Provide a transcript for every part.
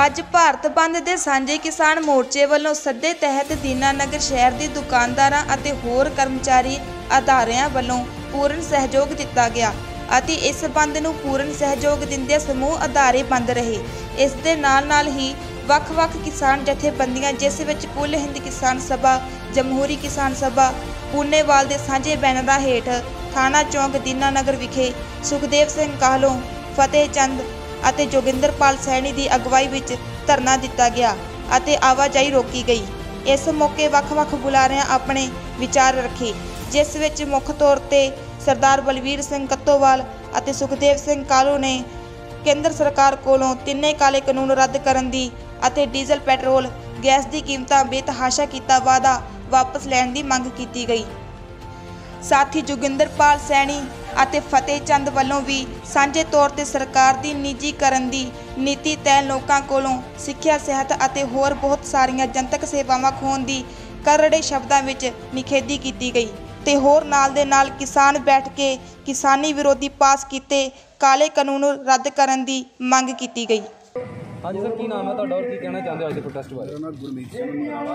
ਅੱਜ ਭਾਰਤ ਬੰਦ ਦੇ ਸਾਂਝੇ ਕਿਸਾਨ ਮੋਰਚੇ ਵੱਲੋਂ ਸੱਦੇ ਤਹਿਤ ਦੀਨਾਨਗਰ ਸ਼ਹਿਰ ਦੇ ਦੁਕਾਨਦਾਰਾਂ ਅਤੇ ਹੋਰ ਕਰਮਚਾਰੀ ਅਦਾਰਿਆਂ ਵੱਲੋਂ ਪੂਰਨ ਸਹਿਯੋਗ ਦਿੱਤਾ ਗਿਆ ਅਤੇ ਇਸ ਬੰਦ ਨੂੰ ਪੂਰਨ ਸਹਿਯੋਗ ਦਿੰਦੇ ਸਮੂਹ ਅਦਾਰੇ ਬੰਦ ਰਹੇ। ਇਸ ਦੇ ਨਾਲ ਹੀ ਵੱਖ-ਵੱਖ ਕਿਸਾਨ ਜਥੇਬੰਦੀਆਂ ਜਿਸ ਵਿੱਚ ਕੁੱਲ ਹਿੰਦ ਕਿਸਾਨ ਸਭਾ, ਜਮਹੂਰੀ ਕਿਸਾਨ ਸਭਾ, ਪੁਨੇਵਾਲ ਦੇ ਸਾਂਝੇ ਬੈਨਰਾਂ ਹੇਠ ਥਾਣਾ ਚੌਂਕ ਦੀਨਾਨਗਰ ਵਿਖੇ ਸੁਖਦੇਵ ਸਿੰਘ ਕਾਹਲੋਂ, ਫਤਿਹ ਚੰਦ ਅਤੇ ਜੋਗਿੰਦਰਪਾਲ ਸੈਣੀ ਦੀ ਅਗਵਾਈ ਵਿੱਚ ਧਰਨਾ ਦਿੱਤਾ ਗਿਆ ਅਤੇ ਆਵਾਜਾਈ ਰੋਕੀ ਗਈ। ਇਸ ਮੌਕੇ ਵੱਖ-ਵੱਖ ਬੁਲਾਰਿਆਂ ਆਪਣੇ ਵਿਚਾਰ ਰੱਖੇ, ਜਿਸ ਵਿੱਚ ਮੁੱਖ ਤੌਰ ਤੇ ਸਰਦਾਰ ਬਲਵੀਰ ਸਿੰਘ ਕੱਤੋਵਾਲ ਅਤੇ ਸੁਖਦੇਵ ਸਿੰਘ ਕਾਹਲੋਂ ਨੇ ਕੇਂਦਰ ਸਰਕਾਰ ਕੋਲੋਂ ਤਿੰਨੇ ਕਾਲੇ ਕਾਨੂੰਨ ਰੱਦ ਕਰਨ ਦੀ ਅਤੇ ਡੀਜ਼ਲ, ਪੈਟਰੋਲ, ਗੈਸ ਦੀ ਕੀਮਤਾਂ ਬੇਤਹਾਸ਼ਾ ਕੀਤਾ ਵਾਅਦਾ ਵਾਪਸ ਲੈਣ ਦੀ ਮੰਗ ਕੀਤੀ ਗਈ। ਸਾਥ ਹੀ ਜੋਗਿੰਦਰਪਾਲ ਸੈਣੀ ਅਤੇ ਫਤਿਹ ਚੰਦ ਵੱਲੋਂ ਵੀ ਸਾਂਝੇ ਤੌਰ ਤੇ ਸਰਕਾਰ ਦੀ ਨਿੱਜੀਕਰਨ ਦੀ ਨੀਤੀ ਤਹਿਤ ਲੋਕਾਂ ਕੋਲੋਂ ਸਿੱਖਿਆ, ਸਿਹਤ ਅਤੇ ਹੋਰ ਬਹੁਤ ਸਾਰੀਆਂ ਜਨਤਕ ਸੇਵਾਵਾਂ ਖੋਹਣ ਦੀ ਕਰੜੇ ਸ਼ਬਦਾਂ ਵਿੱਚ ਨਿਖੇਧੀ ਕੀਤੀ ਗਈ ਤੇ ਹੋਰ ਨਾਲ ਦੇ ਨਾਲ ਕਿਸਾਨ ਬੈਠ ਕੇ ਕਿਸਾਨੀ ਵਿਰੋਧੀ ਪਾਸ ਕੀਤੇ ਕਾਲੇ ਕਾਨੂੰਨ ਰੱਦ ਕਰਨ ਦੀ ਮੰਗ ਕੀਤੀ ਗਈ। हाँ जी सर, की नाम है ਤੁਹਾਡਾ ਔਰ ਕੀ ਕਹਿਣਾ ਚਾਹੁੰਦੇ ਹੋ ਅੱਜ ਦੇ ਪ੍ਰੋਟੈਸਟ ਬਾਰੇ? मैं गुरमीत सिंह मंगाला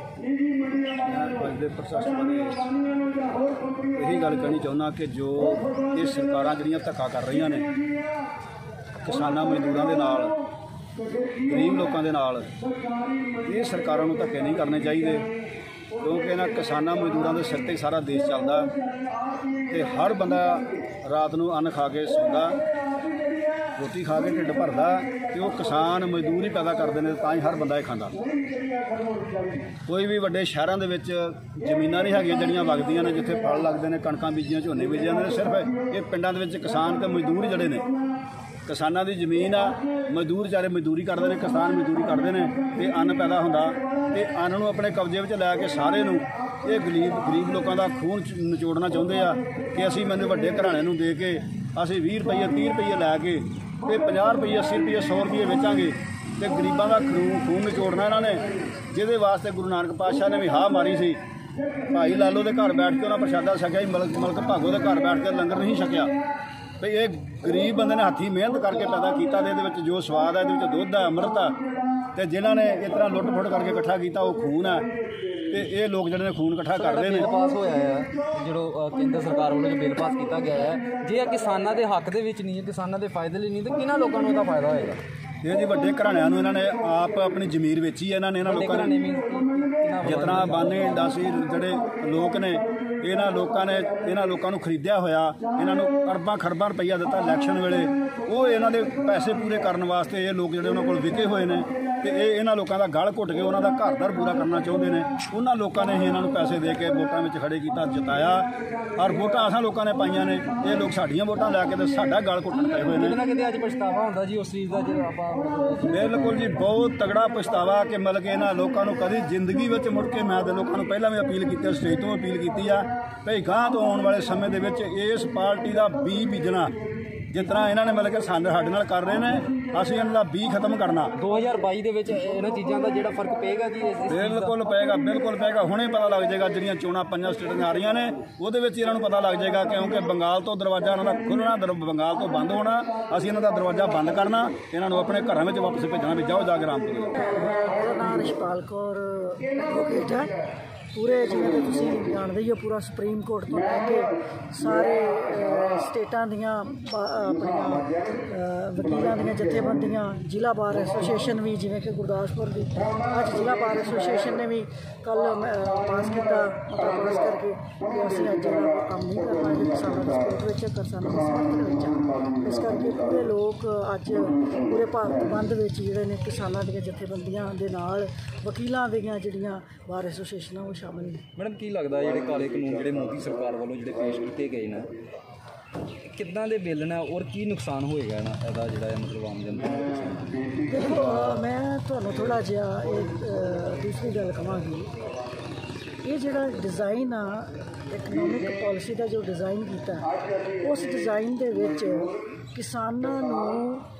ਅੱਜ ਦੇ ਪ੍ਰੋਟੈਸਟ ਬਾਰੇ ਇਹੀ ਗੱਲ ਕਹਿਣੀ ਚਾਹੁੰਦਾ ਕਿ ਜੋ ਇਹ ਸਰਕਾਰਾਂ ਜਿਹੜੀਆਂ ਧੱਕਾ ਕਰ ਰਹੀਆਂ ਨੇ ਕਿਸਾਨਾਂ ਮਜ਼ਦੂਰਾਂ ਦੇ ਨਾਲ, ਗਰੀਬ ਲੋਕਾਂ ਦੇ ਨਾਲ, ਇਹ ਸਰਕਾਰਾਂ ਨੂੰ ਧੱਕੇ ਨਹੀਂ ਕਰਨੇ ਚਾਹੀਦੇ ਕਿਉਂਕਿ ਇਹਨਾਂ ਕਿਸਾਨਾਂ ਮਜ਼ਦੂਰਾਂ ਦੇ ਸਿਰ ਤੇ ਸਾਰਾ ਦੇਸ਼ ਚੱਲਦਾ ਤੇ ਹਰ ਬੰਦਾ ਰਾਤ ਨੂੰ ਅੰਨ ਖਾ ਕੇ ਸੌਂਦਾ, रोटी खा के ढिड भरदा ते वो किसान मजदूर ही पैदा करते हैं तां ही हर बंदा खांदा। कोई भी वड्डे शहरों के जमीनां नहीं हैगियां जिहड़ियां वगदियां ने जिथे फल लगते हैं, कणकां बीजियां, झोने बीजे जांदे ने, सिर्फ ये पिंडां दे विच किसान ते मजदूर जिहड़े ने, किसानां दी जमीन आ, मजदूर बेचारे मजदूरी करते हैं, किसान मजदूरी करते हैं ते अन्न पैदा हुंदा ते अन्न नूं अपने कब्जे विच लैके सारे नूं ये गरीब लोगों का खून निचोड़ना चाहुंदे आ कि असीं मैनूं वड्डे घराणे नूं दे के असीं 20 रुपये 30 रुपये लैके ते 50 रुपये 80 रुपये 100 रुपये बेचांगे ते गरीबां दा खून निचोड़ना इन्हां ने, जिहदे वास्ते गुरु नानक पातशाह ने भी हाँ मारी सी। भाई लालो दे घर बैठ के उन्हां प्रशादा छकिया, मलक भागो दे घर बैठ के लंगर नहीं छकिया। तो ये गरीब बंदे ने हत्थी मेहनत करके पैदा किया, दे विच जो स्वाद है, ये दुध है, अमृत है, तो जिन्हों ने इस तरह लुट फुट करके इकट्ठा किया वो खून है। तो ये लोग जिहड़े ने खून इकट्ठा करते हैं। बिल पास होया है जो केंद्र सरकार वालों बिल पास किया गया है, जे किसानों के हक दे विच नहीं है, किसानों के फायदे लिए नहीं, तो किन्हां लोगों को फायदा होएगा? ये जी वड्डे घराणिਆਂ ਨੂੰ ਇਹਨਾਂ ਨੇ ਆਪ ਆਪਣੀ ਜ਼ਮੀਰ ਵੇਚੀ ਹੈ। ਇਹਨਾਂ ਨੇ ਇਹਨਾਂ ਲੋਕਾਂ ਨੇ ਜਿਤਨਾ ਬਾਨੇ ਇੰਡਸਟਰੀ ਜਿਹੜੇ ਲੋਕ ਨੇ ਇਹਨਾਂ ਲੋਕਾਂ ਨੂੰ ਖਰੀਦਿਆ ਹੋਇਆ, ਇਹਨਾਂ ਨੂੰ ਅਰਬਾਂ ਖਰਬਾਂ ਰੁਪਈਆ ਦਿੱਤਾ ਇਲੈਕਸ਼ਨ ਵੇਲੇ, ਉਹ ਇਹਨਾਂ ਦੇ ਪੈਸੇ ਪੂਰੇ ਕਰਨ ਵਾਸਤੇ ਇਹ ਲੋਕ ਜਿਹੜੇ ਉਹਨਾਂ ਕੋਲ ਵਿਕੇ ਹੋਏ ਨੇ ਤੇ ਇਹ ਇਹਨਾਂ ਲੋਕਾਂ ਦਾ ਗਲ ਘੁੱਟ ਕੇ ਉਹਨਾਂ ਦਾ ਘਰ-ਦਰ ਪੂਰਾ ਕਰਨਾ ਚਾਹੁੰਦੇ ਨੇ। ਉਹਨਾਂ ਲੋਕਾਂ ਨੇ ਹੀ ਇਹਨਾਂ ਨੂੰ ਪੈਸੇ ਦੇ ਕੇ ਵੋਟਾਂ ਵਿੱਚ ਖੜੇ ਕੀਤਾ, ਜਿਤਾਇਆ, ਔਰ ਵੋਟਾਂ ਅਸਾਂ ਲੋਕਾਂ ਨੇ ਪਾਈਆਂ ਨੇ। ਇਹ ਲੋਕ ਸਾਡੀਆਂ ਵੋਟਾਂ ਲੈ ਕੇ ਤੇ ਸਾਡਾ ਗਲ ਘੁੱਟਣ ਪਏ ਹੋਏ ਨੇ। ਕਿਤੇ ਅੱਜ ਪਛਤਾਵਾ ਹੁੰਦਾ ਜੀ ਉਸ ਚੀਜ਼ ਦਾ ਜਿਹੜਾ ਆਪਾਂ बिल्कुल जी, बहुत तगड़ा पछतावा कि मतलब कि इन्होंने लोगों को कभी जिंदगी में मुड़ के मैं तो लोगों को पहला भी अपील की, स्टेज तो अपील की है भाई गांह तो आने वाले समय के इस पार्टी का बी बीजना जितना इन्होंने मतलब कि साडे नाल कर रहे हैं, असीं इन्हां दा बी खत्म करना। 2022 ਦੇ ਵਿੱਚ ਇਹਨਾਂ ਚੀਜ਼ਾਂ ਦਾ ਜਿਹੜਾ ਫਰਕ ਪਏਗਾ ਜੀ? बिल्कुल पेगा हुणे पता लग जाएगा। जिहड़ियां चोणां 5 स्टेटां आ रही ने ਉਹਦੇ ਵਿੱਚ ਇਹਨਾਂ ਨੂੰ ਪਤਾ ਲੱਗ ਜਾਏਗਾ क्योंकि बंगाल तो दरवाजा इन्हां दा खुलना, बंगाल तो बंद होना, असीं इन्हां दा दरवाजा बंद करना, इन्हां ਨੂੰ ਆਪਣੇ ਘਰਾਂ ਵਿੱਚ वापस भेजना भी जाओ जाके आराम करो। मेरा नाम रिशपाल कौर एडवोकेट है। पूरे जिवें तुसीं जानदे ही हो, पूरा सुप्रीम कोर्ट तो लैके सारे स्टेटां दियां अपनियां वकीलां दियां जथेबंदियां, जिला बार एसोसीएशन भी जिवें कि गुरदासपुर की अज जिला बार एसोसीएशन ने भी कल पास किया, मतलब पास करके कि असीं अज काम नहीं करना कि किसानों की सपोर्ट विच, किसानों के समर्थन विच। इस करके पूरे लोग अज पूरे भारत बंद विच जिहड़े ने किसानां दियां जथेबंदियां दे नाल वकीलां दियां जिहड़ियां बार एसोसीएशनां वो शामिल ने। मैडम की लगता है जो काले कानून जो मोदी सरकार वालों जो पेश किए गए हैं कितना दे बिल ने और की नुकसान होएगा ना ਇਹਦਾ ਜਿਹੜਾ मतलब आम जनता ਨੂੰ? देखो मैं ਤੁਹਾਨੂੰ थोड़ा जिहा एक दूसरी गल कहांगी। ये जिहड़ा डिज़ाइन आ इकनॉमिक पॉलिसी का जो डिज़ाइन किया, उस डिज़ाइन दे विच किसानां नूं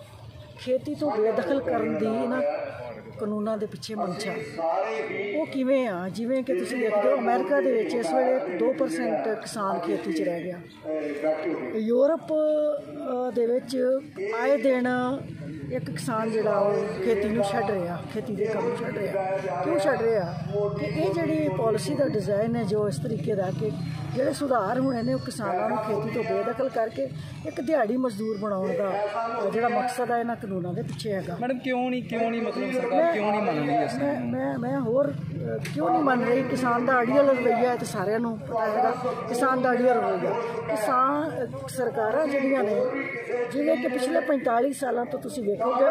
खेती तो बेदखल करन दी इन्हां कानूनों के पिछे मंशा वो किवें आ, जिवें कि तुसीं देखदे हो अमेरिका दे विच इस वेले 2% किसान खेती च रह गया। यूरोप दे विच आए दिन एक किसान जिहड़ा ਉਹ खेती ਨੂੰ ਛੱਡ ਰਿਹਾ, खेती ਦੇ ਕੰਮ ਛੱਡ ਰਿਹਾ। ਕਿਉਂ ਛੱਡ ਰਿਹਾ ਕਿ ਇਹ ਜਿਹੜੀ ਪਾਲਿਸੀ ਦਾ ਡਿਜ਼ਾਈਨ ਹੈ ਜੋ ਇਸ ਤਰੀਕੇ ਦਾ ਕਿ ਜਿਹੜੇ ਸੁਧਾਰ ਹੋਣੇ ਨੇ ਉਹ ਕਿਸਾਨਾਂ ਨੂੰ ਖੇਤੀ ਤੋਂ ਬੇਦਖਲ ਕਰਕੇ ਇੱਕ ਦਿਹਾੜੀ ਮਜ਼ਦੂਰ ਬਣਾਉਣ ਦਾ ਜਿਹੜਾ ਮਕਸਦ ਹੈ ਇਹਨਾਂ ਕਾਨੂੰਨਾਂ ਦੇ ਪਿੱਛੇ ਹੈਗਾ। ਮੈਡਮ ਕਿਉਂ ਨਹੀਂ ਮਤਲਬ ਸਰਕਾਰ ਕਿਉਂ ਨਹੀਂ ਮੰਨ ਰਹੀ ਇਸ ਮੈਂ ਹੋਰ ਕਿਉਂ ਨਹੀਂ ਮੰਨ ਰਹੀ? ਕਿਸਾਨ ਦਾ ਅੜੀਅਲ ਰਵੱਈਆ ਹੈ ਤੇ ਸਾਰਿਆਂ ਨੂੰ ਪਤਾ ਹੈਗਾ ਕਿਸਾਨ ਦਾ ਅੜੀਅਲ ਰਵੱਈਆ। ਕਿਸਾਨ ਸਰਕਾਰਾਂ ਜਿਹੜੀਆਂ ਨੇ ਜਿਵੇਂ ਕਿ ਪਿਛਲੇ 45 ਸਾਲਾਂ ਤੋਂ ਤੁਸੀਂ ਵੇਖੋਗੇ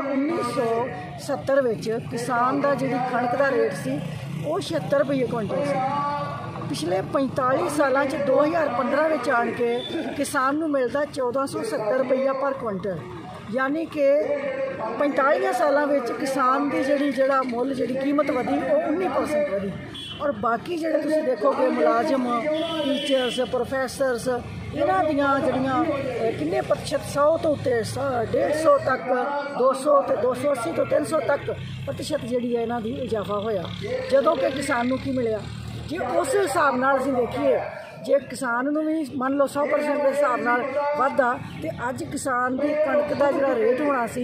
1970 ਵਿੱਚ ਕਿਸਾਨ ਦਾ ਜਿਹੜੀ ਕਣਕ ਦਾ ਰੇਟ ਸੀ ਉਹ 76 ਰੁਪਏ ਕੁਇੰਟਲ ਸੀ। ਪਿਛਲੇ 45 ਸਾਲਾਂ 'ਚ 2015 ਵਿੱਚ ਆਣ ਕੇ ਕਿਸਾਨ ਨੂੰ ਮਿਲਦਾ 1470 ਰੁਪਈਆ ਪਰ ਕੁਇੰਟਲ, यानी कि 45 सालों में किसान की ਜਿਹੜਾ ਮੁੱਲ ਜਿਹੜੀ कीमत ਵਧੀ ਉਹ 19% ਵਧੀ। और बाकी ਜਿਹੜੇ ਤੁਸੀਂ ਦੇਖੋਗੇ ਮੁਲਾਜ਼ਮ ਟੀਚਰਸ ਪ੍ਰੋਫੈਸਰਸ ਇਹਨਾਂ ਦੀਆਂ ਜਿਹੜੀਆਂ ਕਿੰਨੇ प्रतिशत 100 ਤੋਂ ਉੱਤੇ 150 ਤੱਕ 200 ਤੇ 280 ਤੋਂ 300 ਤੱਕ प्रतिशत ਜਿਹੜੀ ਹੈ ਇਹਨਾਂ ਦੀ ਇਜ਼ਾਫਾ ਹੋਇਆ। ਜਦੋਂ ਕਿ ਕਿਸਾਨ ਨੂੰ ਕੀ ਮਿਲਿਆ? ਜੇ ਉਸ ਹਿਸਾਬ ਨਾਲ ਅਸੀਂ ਦੇਖੀਏ ਜੇ ਕਿਸਾਨ ਨੂੰ ਵੀ ਮੰਨ ਲਓ 100% ਦੇ ਹਿਸਾਬ ਨਾਲ ਵਾਧਾ ਤੇ ਅੱਜ ਕਿਸਾਨ ਦੀ ਕਣਕ ਦਾ ਜਿਹੜਾ ਰੇਟ ਹੋਣਾ ਸੀ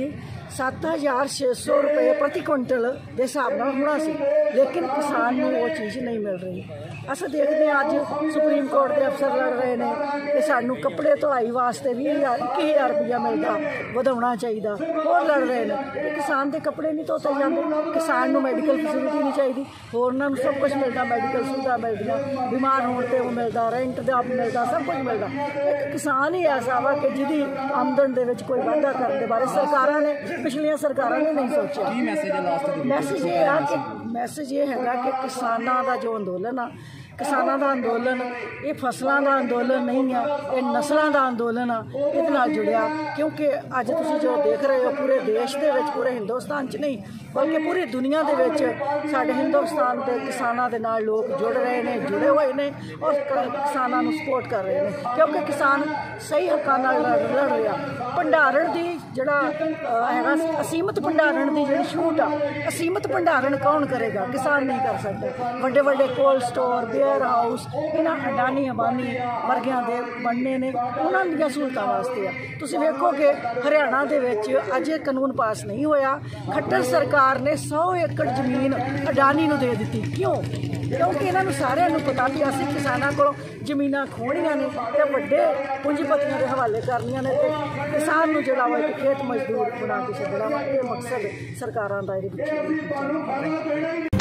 7600 रुपये प्रति कुंटल के हिसाब ਨਾਲ होना सी, लेकिन किसान ਨੂੰ वो चीज़ नहीं मिल रही। अस देखते हैं अज सुप्रीम कोर्ट के अफसर लड़ रहे हैं कि सानू कपड़े धुलाई वास्ते 20,000 रुपया मिलता ਵਧਾਉਣਾ ਚਾਹੀਦਾ। ਹੋਰ लड़ रहे हैं कि किसान के कपड़े नहीं धोते जाते, किसान ਨੂੰ मैडिकल फैसिलिटी नहीं चाहिए, होरनां ਨੂੰ सब कुछ मिलता, मैडिकल सुविधा मिलदियां, बीमार होने पर वो मिलता, रेंट का मिलता, सब कुछ मिलता। एक किसान ही ऐसा वा कि जिहदी आमदन दे विच कोई वाधा करने के बारे सरकारां ने पिछलियां सरकारां ने नहीं सोचा। मैसेज ये है कि मैसेज ये है कि किसानां दा जो अंदोलन आ, किसानां दा अंदोलन ये फसलों का अंदोलन नहीं है, ये नस्लों का अंदोलन आ, इहदे नाल जुड़िया। क्योंकि अज तुसीं जो देख रहे हो पूरे देश दे विच, पूरे हिंदुस्तान च नहीं बल्कि पूरी दुनिया दे विच साडे हिंदुस्तान के किसानां दे नाल लोग जुड़ रहे हैं, जुड़े हुए हैं और किसानां नूं सपोर्ट कर रहे हैं। क्योंकि किसान सही हक्कां नाल लड़ रहा। भंडारण की जिहड़ा हैगा असीमित भंडारण की जिहड़ी छूट आ, असीमित भंडारण कौन करेगा? किसान नहीं कर सकते। वड्डे वड्डे कोल्ड स्टोर वेयर हाउस इन्हां अडानी अंबानी वर्गियां दे बनने ने उन्हां दीयां सहूलतां वास्ते आ। तुसीं वेखो कि हरियाणा दे विच अजे कानून पास नहीं होया, खट्टर सरकार ने 100 एकड़ जमीन अडानी नूं दे दित्ती। क्यों? क्योंकि इन्हां नूं सारिआं नूं पता भी असीं किसानां कोलों ਜ਼ਮੀਨਾਂ ਖੋਹਣੀਆਂ ਨੇ ਤੇ ਵੱਡੇ ਪੂੰਜੀਪਤੀਆਂ ਦੇ ਹਵਾਲੇ ਕਰਨੀਆਂ ਨੇ ਤੇ ਕਿਸਾਨ ਨੂੰ ਜਿਹੜਾ ਵਾ ਇੱਕ ਖੇਤ ਮਜ਼ਦੂਰ ਬਣਾ ਕੇ ਛੱਡਣਾ ਵਾ। ਇਹ ਮਕਸਦ ਸਰਕਾਰਾਂ ਦਾ ਇਹਦੇ ਪਿੱਛੇ